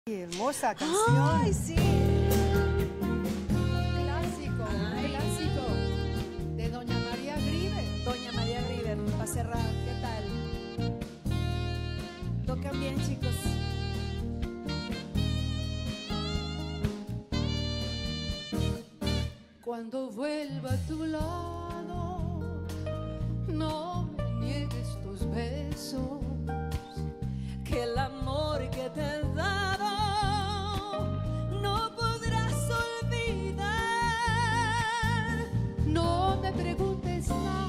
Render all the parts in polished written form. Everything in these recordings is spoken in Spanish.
Qué hermosa canción. ¡Ay, sí! Clásico, clásico de Doña María Griver. Doña María Griver, para cerrar, ¿qué tal? Tocan bien, chicos. Cuando vuelva a tu lado, no me niegues tus besos, Que el amor que te he dado no podrás olvidar. no me preguntes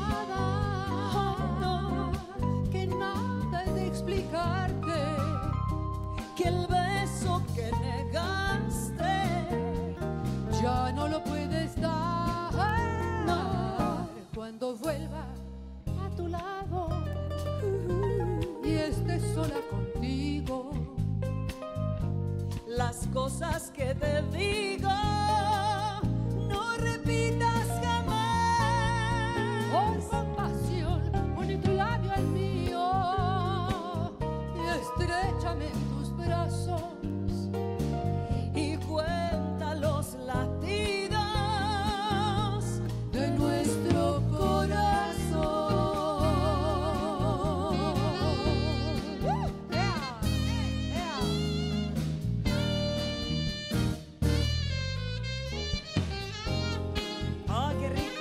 nada, que nada he de explicarte, Que el beso que negaste ya no lo puedes dar. No. Cuando vuelva a tu lado y esté sola contigo, las cosas que te digo no repitas jamás. con compasión pone tu labio al mío y estréchame en tus brazos. Y cuenta los latidos De nuestro corazón. ¡Ah, qué rico!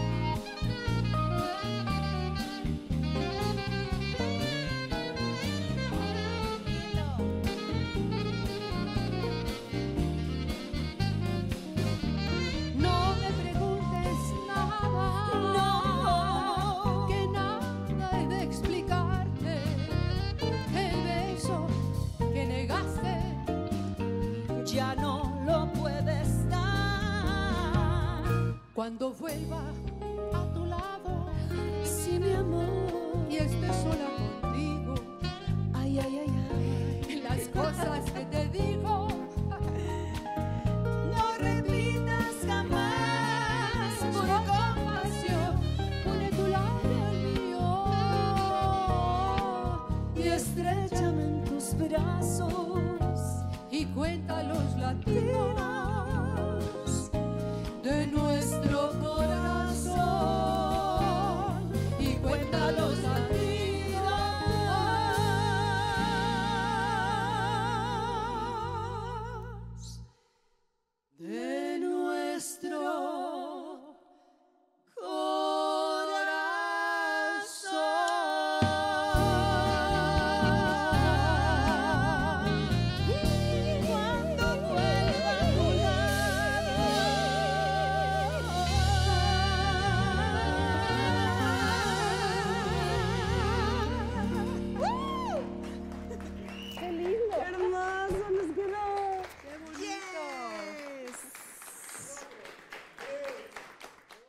No me preguntes nada, No. que nada he de explicarte. El beso que negaste Ya no lo puedes dar. cuando vuelva a tu lado Sí, mi amor. y estés sola